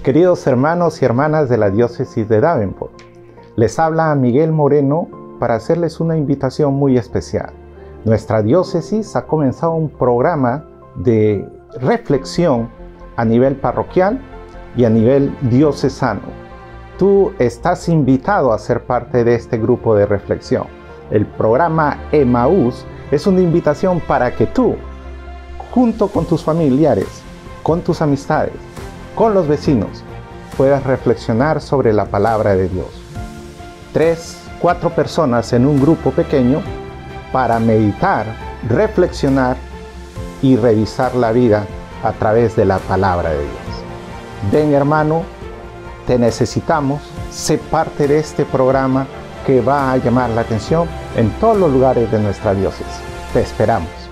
Queridos hermanos y hermanas de la diócesis de Davenport, les habla Miguel Moreno para hacerles una invitación muy especial. Nuestra diócesis ha comenzado un programa de reflexión a nivel parroquial y a nivel diocesano. Tú estás invitado a ser parte de este grupo de reflexión. El programa Emaús es una invitación para que tú, junto con tus familiares, con tus amistades, con los vecinos, puedas reflexionar sobre la palabra de Dios. 3, 4 personas en un grupo pequeño para meditar, reflexionar y revisar la vida a través de la palabra de Dios. Ven, hermano, te necesitamos, sé parte de este programa que va a llamar la atención en todos los lugares de nuestra diócesis. Te esperamos.